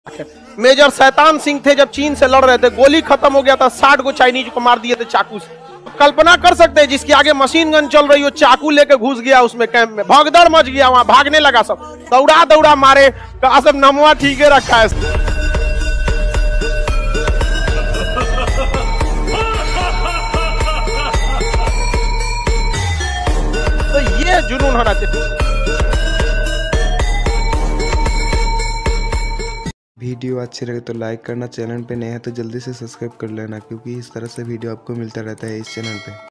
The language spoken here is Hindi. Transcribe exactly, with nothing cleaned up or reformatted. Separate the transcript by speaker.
Speaker 1: मेजर शैतान सिंह थे, जब चीन से लड़ रहे थे, गोली खत्म हो गया था, साठ को चाइनीज को मार दिए थे चाकू से। कल्पना कर सकते हैं जिसके आगे मशीन गन चल रही हो, चाकू लेके घुस गया उसमें कैंप में, भगदड़ मच गया, वहां भागने लगा, सब दौड़ा दौड़ा मारे, कहा सब नमवा ठीक है रखा है। तो ये जुनून होना चाहिए।
Speaker 2: वीडियो अच्छी लगे तो लाइक करना, चैनल पे नए हैं तो जल्दी से सब्सक्राइब कर लेना, क्योंकि इस तरह से वीडियो आपको मिलता रहता है इस चैनल पे।